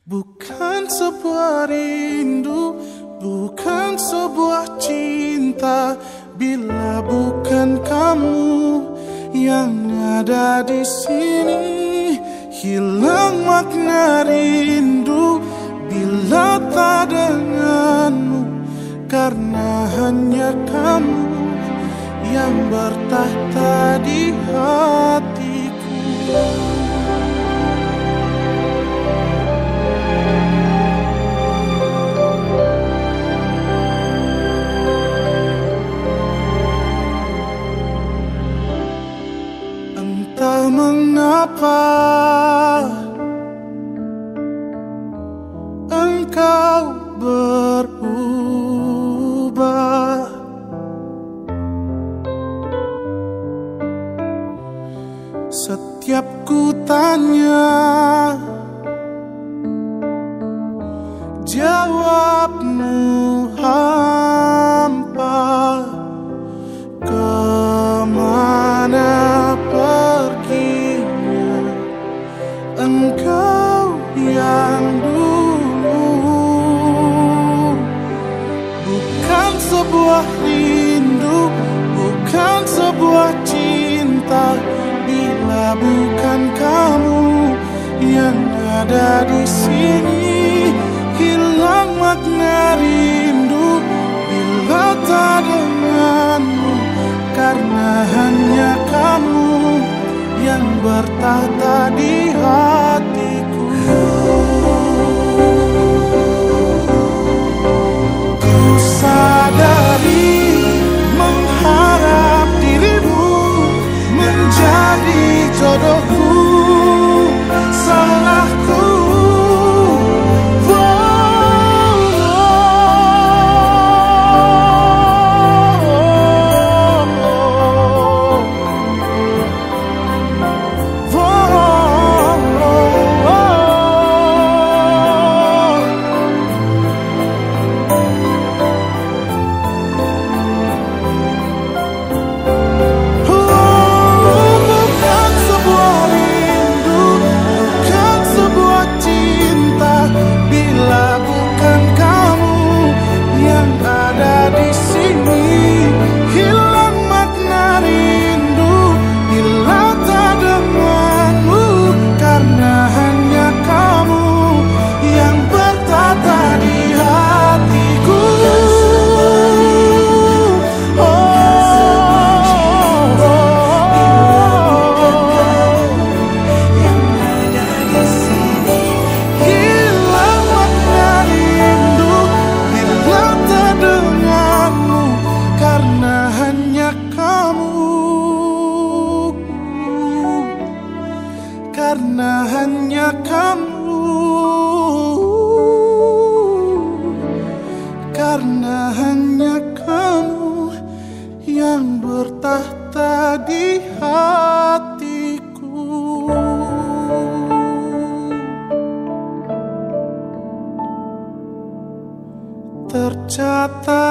Bukan sebuah rindu, bukan sebuah cinta, bila bukan kamu yang ada di sini. Hilang makna rindu bila tak denganmu, karena hanya kamu yang bertahta di hatiku. Entah mengapa engkau berubah, setiap ku tanya jawabmu hampa. Kemana perginya engkau yang dulu? Bukan sebuah rindu, bukan sebuah cinta, bila bukan kamu yang ada di sini. Hilang makna rindu bila tak denganmu, karena hanya kamu yang bertahta di hatiku. Ku sadari mengharap dirimu menjadi jodohku, salahku. Karena hanya kamu, karena hanya kamu yang bertahta di hatiku. Tercatat